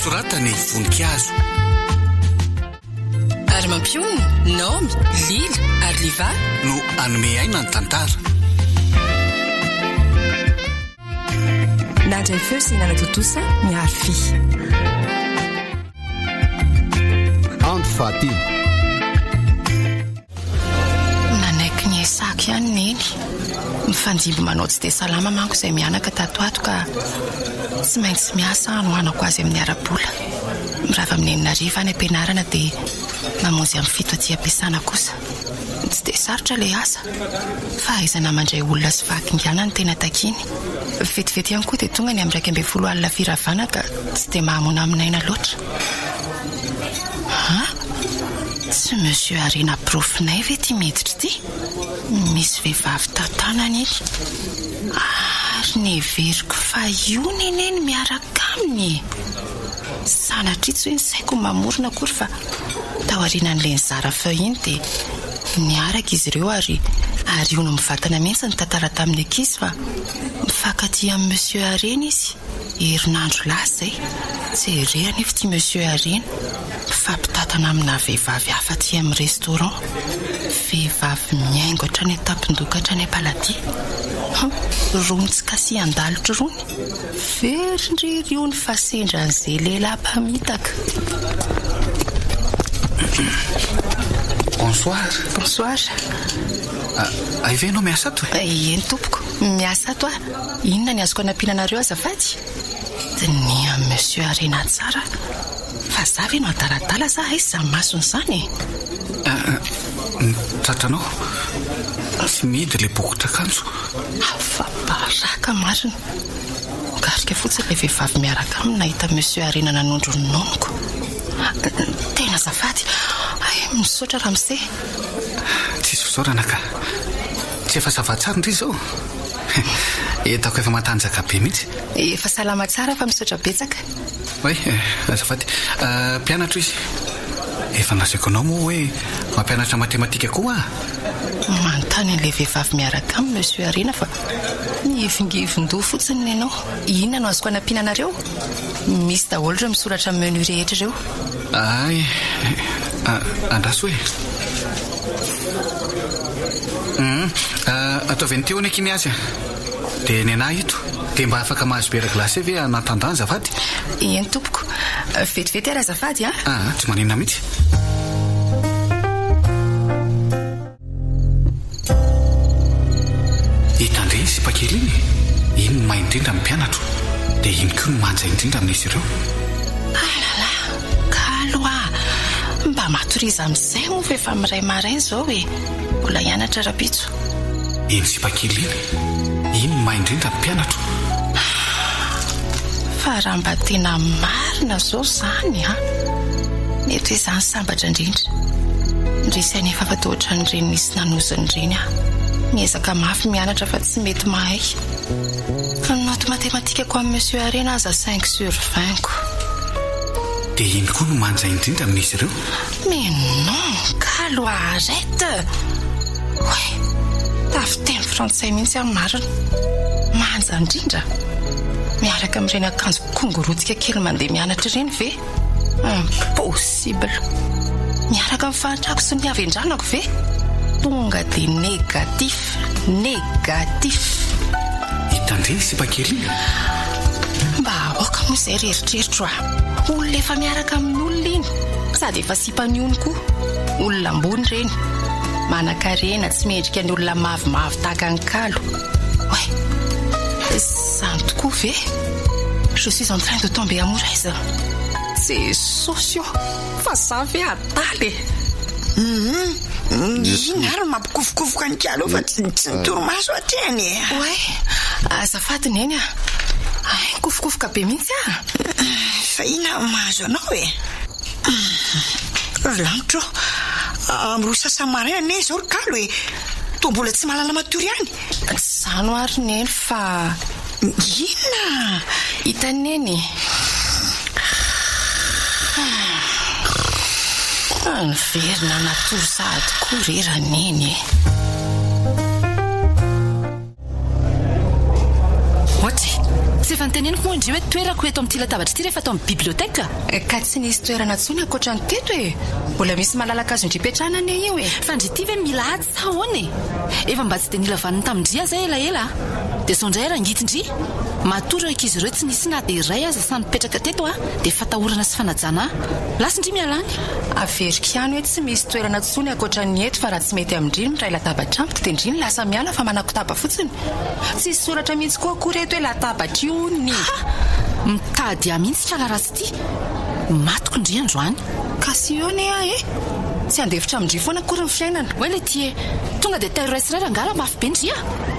nosoratany voninkazo. Armampiono, Naomi, Lily ary Liva no anome aina ny tantara. Nandray feo sy hinana totosa miaro fi. Andro fahatelo. Nanaiky ny esako ihany neny. Mifanjimby manao tsy dia salama manko izay mianaka tatoato ka tsy maintsy miasa anohanako azy amin'ny ara-bola. Mirava amin'ny Antananarivo any ampianarana dia mamonjy amin'ny fito aty ampiasana kosa. Tsy dia sarotra ilay asa fa aizana mandray olona sy fahakingiana ny tena takiny. Vetivety ihany koa dia tonga ny amin'ny 12 alina firavana ka tsy dia mahamona aminaina loatra. Tsy monsieur Arena profinay ve ty miditra ty? Misy vehivavy tantanany iny. Ary neveriko fa io neneny miaraka aminy. Sanatritso hoe ny saiko mamorona akory fa tao aorianan'ilay nizara feo iny dia niaraka izy ireo ary io no mivatana mihitsy ny tantara tamin'ny ankizy fa mifankatia amin'ny monsieur Arena izy. Herinandro lasa izay. Tsy herera nefa ty monsieur Arena. Fampitatana amina vehivavy hafa ty amin'ny restaurant. Vehivavy miaingo hatrany tapindoka hatrany am-paladia. Rony tsy kasi andalotro rony. Verindririony fa sendran'izay lehilahy mpamitaka. Bonsoir. Bonsoir. Aivenao miasa ato? Eny tompoko, miasa ato Inona ny azoko anampinanareo azafady? Ny amin'ny monsieur Arena tsara. Fa zavy no adaradala sa aiza masony zany. Tratranao tsy midy le bokotra kanjo. Fa baraka marina. Garika fotsiny ilay vehivavy miaraka aminy nahita monsieur Arena nanondro ny nonoko. Tena azafady. Misaotra ramose. Tsisy fisaorana ka. Tsy efa zava-tsara ndry izao. Etako efa matanjaka be mihitsy. Efa salama tsara fa misaotra betsaka. Oe, azafady. Mpianatra izy. Efa nazaiko anao moa hoe mampianatra matematika koa. Manontany an'ilay vehivavy miaraka aminy monsieur Arena fa nivingivin-doha fotsiny ianao. Inona no azoko anampinanareo? Misy daholo ireo misoratra amin'ny menu rehetra ireo. Ay, andraso hoe. Ataovy ny teo ny akiny azy. Dia ny anahy ito. Dia mba afaka mahazo bera glasy ve anatandany azafady? Eny tompoko. Vetivety ary azafady tsy maninona mihitsy. Hitandre sy pakely iny. Iny no mahay indrindra amin'ny mpianatro. Dia iny koa no manja indrindra amin'izy ireo. Alala, kaloa. Mba matoriza amin'izay moa fa efa miray maraina izao hoe mbola hianatra rapitso. Iny sy pakely iny no mahay indrindra amin'ny mpianatro. Fa raha mba tena marina izao izany mety hoe izany sambatra indrindra. Ndrisy anefa fa toa ohatran'ireny nisy nanozany ireny miezaka mafy mianatra fa tsy mety mahay. Fa ny note matematikako amin'ny monsieur Arena aza 5/20 ko. Dia iny koa no manja indrindra amin'izy ireo. Mais non, kalo arrête. Tafy teny frantsay mihitsy amin'ny marina. Manja indrindra. Miaraka amin'ireny akanjo kongorotsika kely mandeha mianatra ireny ve? Impossible. Miaraka amin'ny fahantrako sy ny avy an-dranako ve? Tonga dia négatif. Hitandre sy pakely iny. Mba aoka moa izay reritreritra olona efa miaraka amin'ny olona iny. Sady efa sipaniony koa. Olona ambony ireny. Manan-karena tsy mendrika ny olona mavomavo tahaka ny kalo. Zany tokoa ve? Je suis en train de tomber amoureuse. C'est socio. Fa ça ve adaly. Ary mampikofokofoka ny kalo fa tsy nitoromaso atrany. Azafady neny kofokofoka be mihitsy fa ina mahazo anao lanitro amro sasa maraina ne zao kalo to mbola tsy malala matory any. Zano ary neny fa ina hitaneny verina natory sady koa reraneny Ohatry Tsy efa nyteneniko moa indry hoe toerako eto amin'ity latabatra ity rehefa atao amin'ny biblioteka. Ka tsy nisy toerana tsony ankoatra ny teto e. Mbola misy malalaka azo indripetrahana ane io e. Fa ndry ity ve mila ady sa ahoana e? Efa mba tsy dia nila vaniny tamindria zay elaela. Dia sao indray rangitindry. Matory eo ankizy ireo tsy nisy na dia iray aza samy mipetraka teto dia fatahorana sy fanajana. Lasindry mialany. Averiko ihany hoe tsy misy toerana tsony ankoatra ny eto fa raha tsy mety amindry ny ray latabatra amiko dia indry ny lasa miala fa manakotaba fotsiny. Tsy soratra mihitsy koa akory eto hoe latabatra io ny. Mitady mihitsy trala ratsy ity. Matoko indry androany. Kasi io ne e. Tsy andefitra amindry foana akory ny fiainana. Hoe le ty tonga dia terrestre rangara mafy be ndria.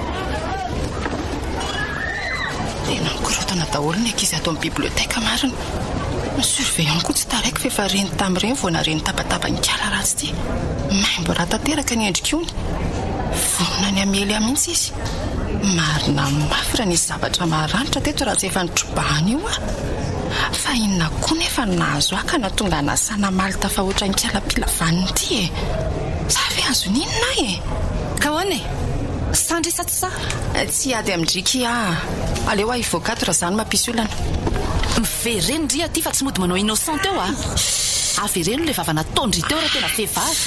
Tena mikorotana daholo ny ankizy ato amin'ny biblioteka marina. Ny surveillant koa tsy taraiky fa efa reny tamin'ireny vao nareny tabataba-nikala ratsy ity. Maimbo raha tanteraka ny endrika io. Vonona ny amely mihitsy izy. Marina mafy raha nisy zavatra maranitra teto raha tsy efa nitrobahana io fa inona koa nefa nahazo aka na tonga anasana maly tafahoatra ny kala-pilavaniny ity e. Sa ve azo ninona e? Ka hoana e? Sandrisa tsy sa? Tsy ady amindrika aleo avokato raha zany mampisy olana. Mivereny ndry aty fa tsy mody manao innocent eo avereno le vavana tondry teo raha tena vehivavy.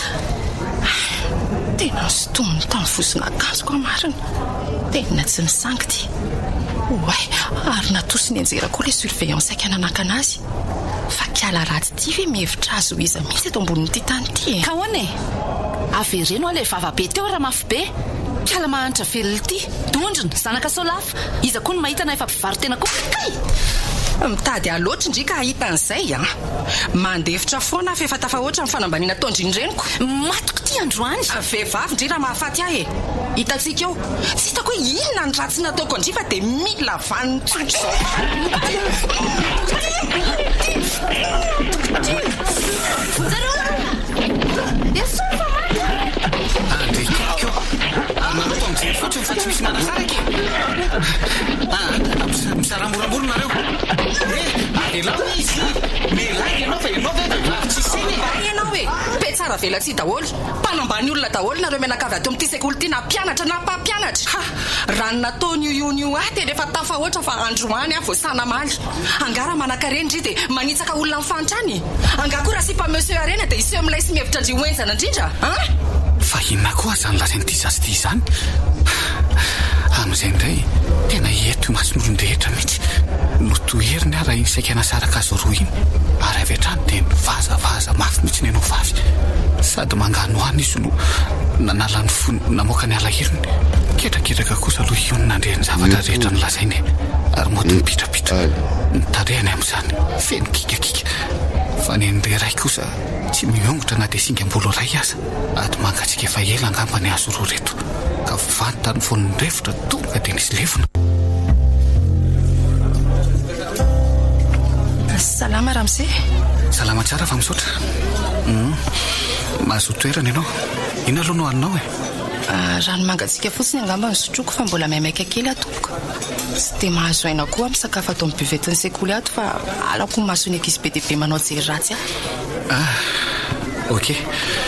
Tena sotomony tamin'ny vosona akanjo koa marina. Tena tsy misangy ty. Oay, ary natosiny anjera koa le surveillant saika nanakana azy. Fa kiala ratsy ty ve mihevitra azo iza mihitsy eto ambonin'ity tany ity e. Ka hoana e? Avereno le vavabe teo raha mafy be. Kiala mahantra velona ity. Dondrina, zanaka Solafa. Iza koa no mahita na efa mpivaro tena koa. Mitady aloatra indry ka ahita an'izay mandefitra foana fa efa tafahoatra ny fanambaniana tondriny reniko. Matoko ty androany. Vehivavy indry raha mahafaty e. Hitantsika eo. Tsy hitako hoe inona ny ratsy nataoko indry fa dia mila vaniny tsotro Fotsiny fa tsy misy manasaraka misaramoramborona nareo elao izy melay ianao fa ianao ve tsy seny ianao e pe tsara vela tsy daholo mpanambany olona daholo nareo menakavy ato amin'ity sekoly ity na mpianatra na mpampianatra raha ny nataony io dia efa tafahoatra fa androany voasana maly angara manakareny ndry dia manitsaka olona mifantrany angakoa raha sipa monsieur arena dia iseho amin'ilay sy mihevitra ndry hoenzana indrindra fa inona koa zany lazainy ty zasy ty zany amin'izay indray tena eto mason'olon-drehetra mihitsy notoheriny raha iny saika nasaraka azo roa iny ary avy hatrany dia vazavaza mafy mihitsy ny anao vavy sady mangano any izy no nanalany fony namoaka ny alahiriny ketraketraka kosa aloha iony nandreny zavatra rehetra ny lazainy ary mody mipitrapitra nitarehany amin'izany feno kikakika fa ny ndray ray kosa tsy miongotra na dia singam-bolo ray aza ady mangatsika efa ela angamba ny azo roa reto ka vantany fon'ny revotra tonga dia nisy levona. Salama Ramsey. Salama tsara fa misaotra. Mahazo toerana ianao. Ina aloha no aninao rano mangatsika fotsiny angamba ny sotroko fa mbola maimaika kely atoko. Tsy dia mahazo aina koa misakafo ato amin'ny buvetin'ny sekoly ato fa alako mahazo ny ankizy be dia be manao jery ratsy ok.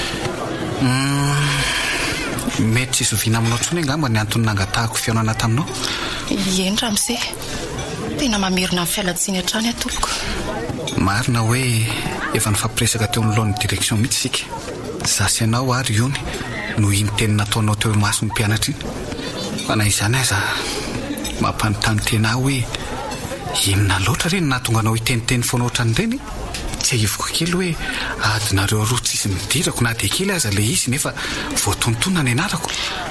Mety tsy zoviana aminao tsony angamba ny antony nangatahako fiainana taminao. Eny Ramsey. Tena mamerina amin'ny fialatsiny hatrany atoko. Marina hoe efa nifampiresaka teo amin'ny lohan'ny direction mihitsy sika. Zasy ianao ary iony no iny teny nataonao teo mason'ny mpianatra iny. Fa na izany aza mampanontany tena hoe inona loatra reny nahatonganao hiteniteny foana ohatran'ireny. Tsy ahivoko kely hoe adinareo roa tsisy midirako na dia kely aza le izy nefa voatonotona ny anarako.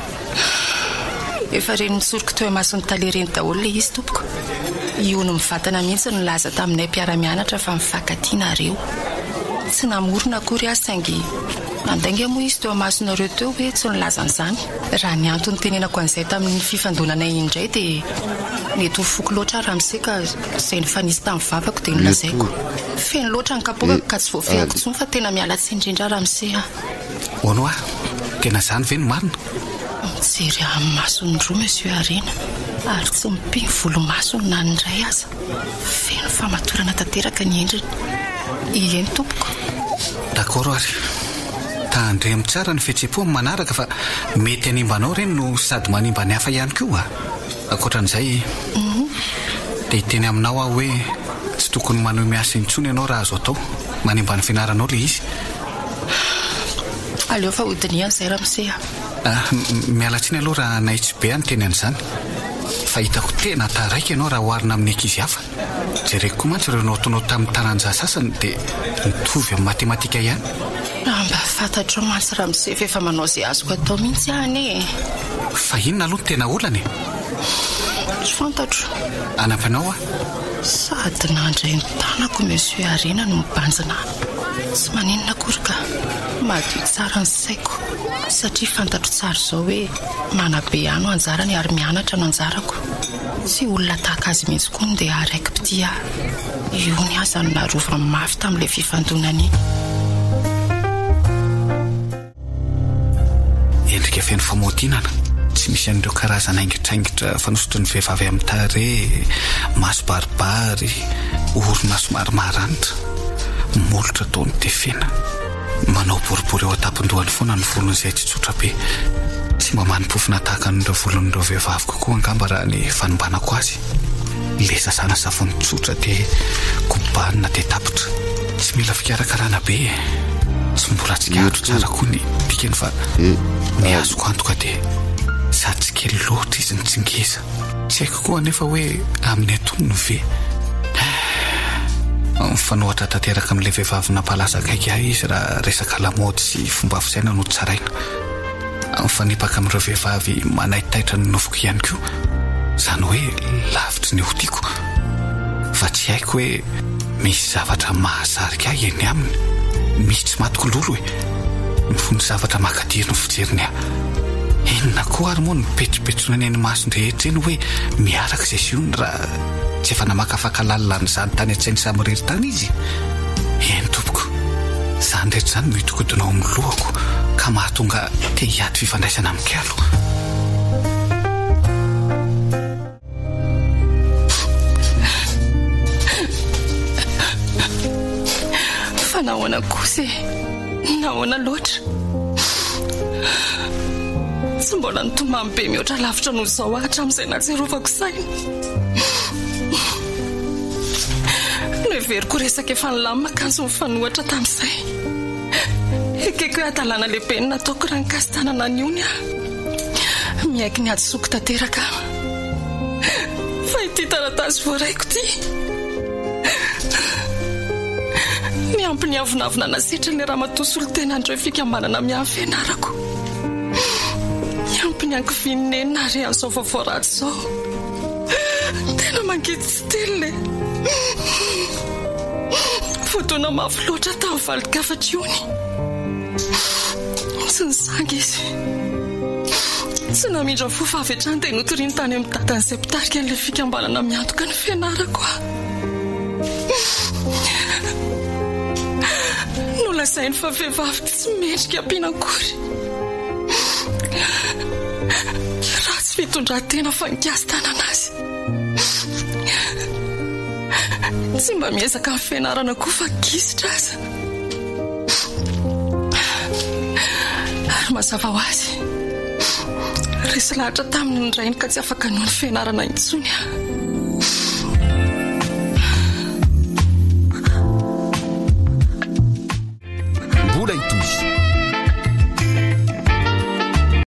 Efa reny mitsoroko teo mason'ny talereny daholo le izy tompoko. Io no mivatana mihitsy no laza taminay mpiara-mianatra fa mifankatinareo. Tsy namorona akory azy saingy nandainga moa izy teo masonareo teo hoe tsy nilaza an'izany. Raha ny antony tenenako an'izay tamin'ny fifandonana indray dia mety ho foko loatra Ramsey ka izay ny fanisy tamin'ny vavako dia nolazaiko. Feno loatra ny kapokako ka tsy voafehako tsony fa tena miala tsiny indrindra Ramsey Ono tena zany ve no marina? Mijery amin'ny masony roa monsieur Arena ary tsy mipiny volo-masony na ndray aza. Feno famatorana tanteraka ny endriny. Eny tompoko. D'accord ary. Tandremo tsara ny fihetseham-po amin'ny manaraka fa mety hanimbanao reny no sady manimba ny hafa ihany koa. Ankoatran'izay dia hiteny aminao aho hoe tsy tokony maneho miasa intsony ianao raha azo atao manimba ny fianaranao le izy. Aleo fa hodiniana izay ramose. Mialatsiny aloha raha naitsy be any teny an'izany fa hitako tena taraiky ianao raha oharina amin'ny ankizy hafa. Jereko koa mantsy ireo notonao tamin'ny taranja sasany dia mitovy amin'ny matematika ihany. Mba fantatro mantsy ramose fa efa manao izay azoko atao mihitsy any. Fa inona aloha no tena olana e? Tsy fantatro. Anampianao sady nandray ny tanako monsieur Arina no mibanjina. Tsy maninona akory ka madio tsara ny saiko satria fantatro tsara izao hoe manabe ano anjarany ary mianatra no anjarako. Tsy olona tahaka azy mihitsy koa no dia araiky pitia. Io ny aza no narova mafy tamin'ilay fifandonana iny. Endrika feno famodinana. Tsy misy an'ireo karazana aingitraingitra fanosotry ny vehivavy amin'ny tarehy, maso baribary, orona somary maranitra, molotra taony tefena. Manao boribory eo an-tampon-dohany foana ny volon'izay tsy tsotra be. Tsy mba manimpofina tahaka n'ireo volon'ireo vehivavy kokoa angamba raha ny fanombanako azy. Le sasana savony tsotra dia kobanina dia tapitra. Tsy mila fikarakarana be. Tsy mbola tsikatro tsara koa ny pikeny fa ny azoko antoka dia sady tsy kely loatra izy ny tsingeza. Tsy haiko koa nefa hoe amin'ny atono no ve. Mifanohatra tanteraka amin'ilay vehivavy nampalaza akaiky ahy izy raha resaka lamaody sy fomba fisaina no tsaraina. Mifanipaka amin'ireo vehivavy manaitaitra ny nofoko ihany koa. Izany hoe lavitry ny hotiako. Fa tsy haiko hoe misy zavatra mahazarika ahy eny aminy. Misy tsy matoko lolo hoe mifony zavatra makadiro ny fijeriny ahy. Inona koa ary moa ny petripetrona ny maso rehetra eny hoe miaraka izay siony raha tsy efa namakafaka lalilany izany tany an-tsainy samyrery tany izy. Eny tompoko, izany rehetra izany no hitokodinao amin'ny lohako ka mahatonga te hiady fifandraisana amin'ny kialo. Fa nahoana kosa nahoana loatra. Tsy mbola nitomamy be mihoatra lavitra noho izao hatramin'izay natserovako saina. No heveriko resaka efa nilamina akanjo mifanohatra tamin'izay. Ekeko hoe adalàna lehibe ny nataoko raha nikasitanana ny ony aho. Miaiky ny adisoko tanteraka. Fa ity taratasy voaraiko ity. Miampy ny avonavona nasetra ny ramatosolo tena andreo fikambanana miahy fianarako. Miampy ny ankivinina ary an'izao vaovao ratsy izao. Tena mangidy tsy telile. Fotoana mafy loatra tamin'ny valikafatra ony. Tsy nisangy izy. Tsy namindra fofa avy hatrany dia notoriany tany amin'ny dadany izay mpitarika an'ilay fikambanana miantoka ny fianarako aho. Nolazainy fa vehivavy tsy mendrika ampianakory. Ratsy fitondran-tena fa nikasy tanana azy. Tsy mba miezaka amin'ny fianarana koa fa kisitra aza. Ary mazava ho azy. Resy lahatra taminy ny rainy ka tsy afaka noho ny fianarana intsony aho.